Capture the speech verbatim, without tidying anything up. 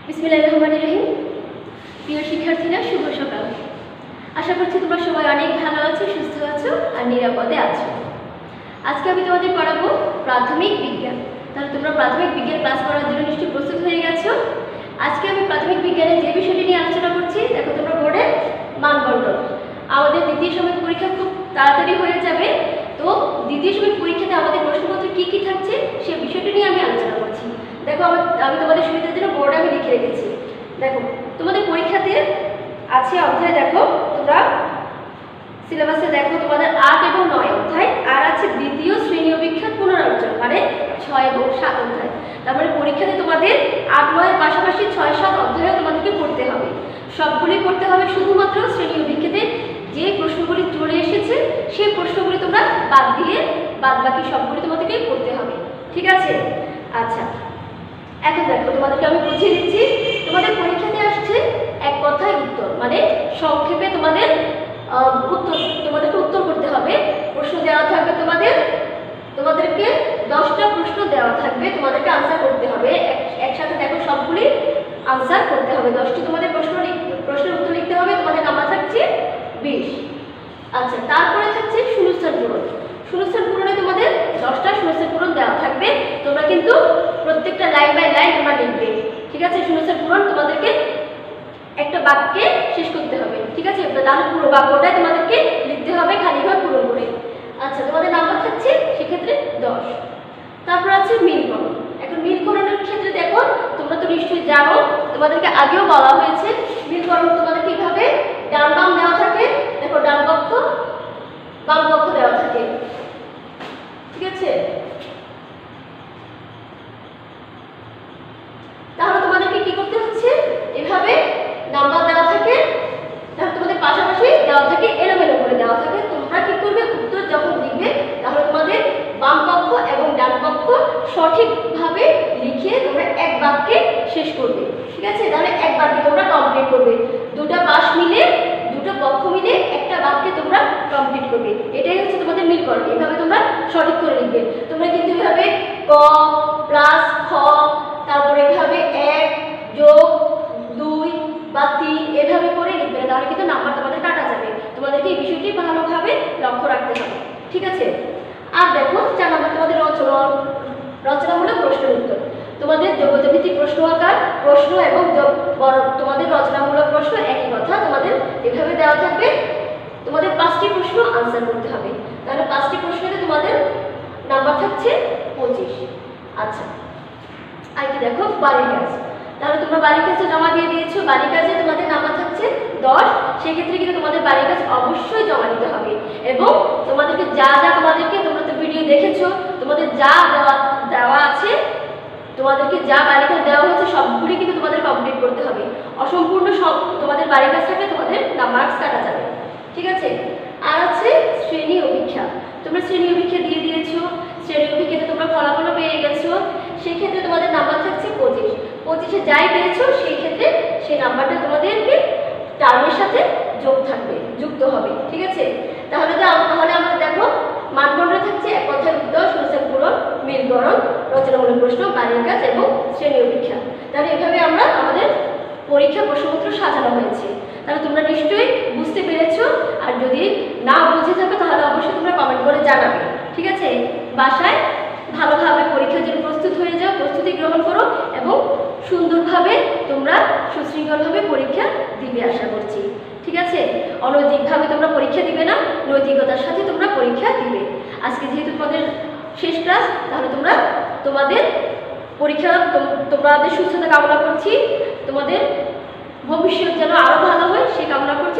বিসমিল্লাহির রহমানির রহিম। প্রিয় শিক্ষার্থীরা, শুভ সকাল। আশা করছি তোমরা সবাই অনেক ভালো আছো, সুস্থ আছো আর নিরাপদে আছো। আজকে আমি তোমাদের পড়াবো প্রাথমিক বিজ্ঞান। তাহলে তোমরা প্রাথমিক বিজ্ঞান ক্লাস করার জন্য নিশ্চয়ই প্রস্তুত হয়ে গেছো। আজকে আমি প্রাথমিক বিজ্ঞানের যে বিষয়টি নিয়ে আলোচনা করছি, দেখো তোমরা বোর্ডে মানবন্টন। আমাদের দ্বিতীয় সাময়িক পরীক্ষা খুব তাড়াতাড়ি হয়ে যাবে, তো দ্বিতীয় সাময়িক পরীক্ষাতে আমাদের প্রশ্নপত্র কী কী থাকছে সে বিষয়টি নিয়ে আমি আলোচনা করছি। দেখো আমি তোমাদের সুবিধার জন্য বোর্ডে আমি লিখে রেখেছি। দেখো তোমাদের পরীক্ষাতে আছে অধ্যায়, দেখো তোমরা সিলেবাসে দেখো তোমাদের আট এবং নয় অধ্যায়, আর আছে দ্বিতীয় শ্রেণী অভিক্ষার পুনরালোচনা, মানে ছয় এবং সাত অধ্যায়। তারপরে পরীক্ষাতে তোমাদের আট নয়ের পাশাপাশি ছয় সাত অধ্যায়ও তোমাদেরকে পড়তে হবে। সবগুলি পড়তে হবে, শুধুমাত্র শ্রেণী অভিক্ষাতে যে প্রশ্নগুলি চলে এসেছে সেই প্রশ্নগুলি তোমরা বাদ দিয়ে বাদ বাকি সবগুলি তোমাদেরকে পড়তে হবে, ঠিক আছে? আচ্ছা, এখন দেখো তোমাদেরকে আমি বুঝিয়ে দিচ্ছি। তোমাদের পরীক্ষাতে আসছে এক কথায় উত্তর, মানে সংক্ষেপে তোমাদের উত্তর তোমাদেরকে উত্তর করতে হবে। প্রশ্ন দেওয়া থাকবে তোমাদের তোমাদেরকে দশটা প্রশ্ন দেওয়া থাকবে, তোমাদেরকে আনসার করতে হবে। একসাথে দেখো সবগুলি আনসার করতে হবে। দশটি তোমাদের প্রশ্ন প্রশ্নের উত্তর লিখতে হবে। তোমাদের নাম্বার থাকছে বিশ। আচ্ছা, তারপরে থাকছে শূন্যস্থান পূরণ। শূন্যস্থান পূরণে তোমাদের দশটা শূন্যস্থান পূরণ দেওয়া থাকবে। তোমরা কিন্তু প্রত্যেকটা লাইন বাই লাইন তোমরা লিখবে, ঠিক আছে? শূন্যস্থান পূরণ তোমাদেরকে একটা বাক্যে শেষ করতে হবে, ঠিক আছে? তাহলে পুরো বাক্যটাই তোমাদেরকে লিখতে হবে খালি ঘর পূরণ করে। আচ্ছা, তোমাদের নাম্বার থাকছে সেক্ষেত্রে দশ। তারপর আছে মিলকরণ। এখন মিলকরণের ক্ষেত্রে দেখো তোমরা তো নিশ্চয়ই জানো, তোমাদেরকে আগেও বলা হয়েছে মিলকরণ তোমাদের কিভাবে ডান বাম দেওয়া থাকে। দেখো ডান পক্ষ বাম পক্ষ দেওয়া থাকে, ঠিক আছে? তাহলে তোমাদেরকে কি করতে হচ্ছে, এভাবে নাম্বার দেওয়া থাকে, তাহলে তোমাদের পাশাপাশি দেওয়া থাকে, এলোমেলো করে দেওয়া থাকে। তোমরা কি করবে, উত্তর যখন লিখবে তাহলে তোমাদের বাম পক্ষ এবং ডান পক্ষ সঠিকভাবে লিখে তোমরা এক বাক্যে শেষ করবে, ঠিক আছে? তাহলে এক বাক্যে তোমরা কমপ্লিট করবে। দুটো পাশ মিলে দুটো পক্ষ মিলে একটা বাক্যে তোমরা কমপ্লিট করবে। এটাই হচ্ছে তোমাদের মিলকরণ। এভাবে তোমরা সঠিক করে লিখবে। তোমরা কিন্তু এভাবে ক প্লাস খ, তারপরে এভাবে এক যোগ দুই বা তিন এভাবে করে লিখবে, তাহলে কিন্তু নাম্বার তোমাদের কাটা যাবে। তোমাদেরকে এই বিষয়টি ভালোভাবে লক্ষ্য রাখতে হবে, ঠিক আছে? আর দেখো চার নাম্বার তোমাদের রচনা রচনামূলক প্রশ্নের উত্তর। তোমাদের যোগ্যতা ভিত্তিক প্রশ্ন আকার প্রশ্ন এবং তোমাদের রচনামূলক প্রশ্ন একই কথা, তোমাদের এভাবে দেওয়া থাকবে। তোমাদের পাঁচটি প্রশ্ন আনসার করতে হবে। তাহলে পাঁচটি প্রশ্নতে তোমাদের নাম্বার থাকছে পঁচিশ। আচ্ছা, আর কি দেখো বাড়ির কাজ। তাহলে তোমরা বাড়ির কাজে জমা দিয়ে দিয়েছো, বাড়ির কাজে তোমাদের নাম্বার থাকছে দশ। সেক্ষেত্রে কিন্তু তোমাদের বাড়ির কাজ অবশ্যই জমা দিতে হবে, এবং তোমাদেরকে যা যা তোমাদেরকে তোমরা তো ভিডিও দেখেছো, তোমাদের যা দেওয়া দেওয়া আছে তোমাদেরকে যা বাড়ির কাজ দেওয়া হয়েছে সবগুলি কিন্তু তোমাদের কমপ্লিট করতে হবে। অসম্পূর্ণ সব তোমাদের বাড়ির কাজ থাকলে তোমাদের মার্কস কাটা যাবে, ঠিক আছে? আর আছে শ্রেণী অভিক্ষা। তোমরা শ্রেণী অভিক্ষা দিয়ে দিয়েছো, শ্রেণী অভিক্ষাতে তোমরা ফলাফলও পেয়ে গেছো। সেক্ষেত্রে তোমাদের নাম্বার থাকছে পঁচিশ। পঁচিশে যাই পেয়েছো সেই ক্ষেত্রে সেই নাম্বারটা তোমাদেরকে টার্মের সাথে যোগ থাকবে, যুক্ত হবে, ঠিক আছে? তাহলে তো তাহলে আমাদের দেখো মানদণ্ড থাকছে এক কথায় উত্তর, শূন্যস্থান পূরণ, মিলকরণ, রচনামূলক প্রশ্ন, বাড়ির কাজ এবং শ্রেণী অভিক্ষা। তাহলে এভাবে আমরা আমাদের পরীক্ষা প্রশ্নপত্র সাজানো হয়েছে। তাহলে তোমরা নিশ্চয়ই বুঝতে পেরেছো। আর যদি না বুঝে থাকো তাহলে অবশ্যই তোমরা কমেন্ট করে জানাবে, ঠিক আছে? বাসায় ভালোভাবে পরীক্ষার জন্য প্রস্তুত হয়ে যাও, প্রস্তুতি গ্রহণ করো এবং সুন্দরভাবে তোমরা সুশৃঙ্খলভাবে পরীক্ষা দিবে আশা করছি, ঠিক আছে? অনৈতিকভাবে তোমরা পরীক্ষা দিবে না, নৈতিকতার সাথে তোমরা পরীক্ষা দিবে। আজকে যেহেতু তোমাদের শেষ ক্লাস, তাহলে তোমরা তোমাদের পরীক্ষা তোমাদের সুস্থতা কামনা করছি, তোমাদের ভবিষ্যৎ যেন আরও ভালো হয় সে কামনা করছি।